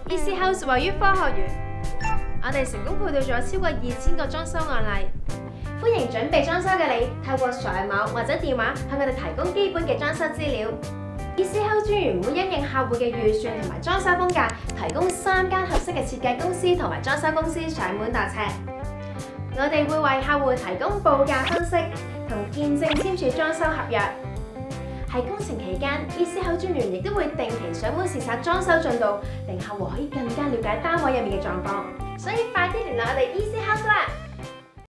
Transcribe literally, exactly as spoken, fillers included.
Easy House 位於科學園，我哋成功配對咗超過二千個裝修案例。歡迎準備裝修嘅你，透過上網或者電話向我哋提供基本嘅裝修資料。Easy House 專員會因應客戶嘅預算同埋裝修風格，提供三間合適嘅設計公司同埋裝修公司上門度尺。我哋會為客戶提供報價分析同見證簽署裝修合約。喺工程期間 ，Easy House 專員亦都會定期上門視察裝修進度，令客戶可以更加了解單位入面嘅狀況。所以快啲聯絡我哋 Easy House 啦！